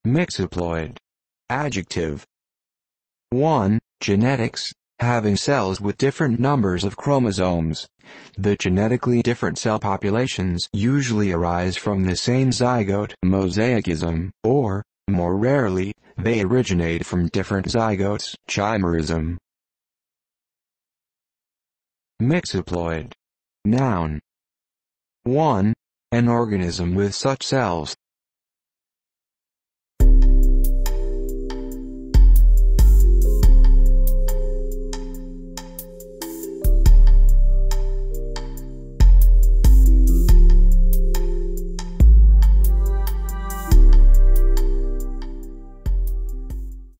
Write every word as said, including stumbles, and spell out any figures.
Mixoploid. Adjective. one. Genetics. Having cells with different numbers of chromosomes. The genetically different cell populations usually arise from the same zygote mosaicism, or, more rarely, they originate from different zygotes chimerism. Mixoploid. Noun. one. An organism with such cells.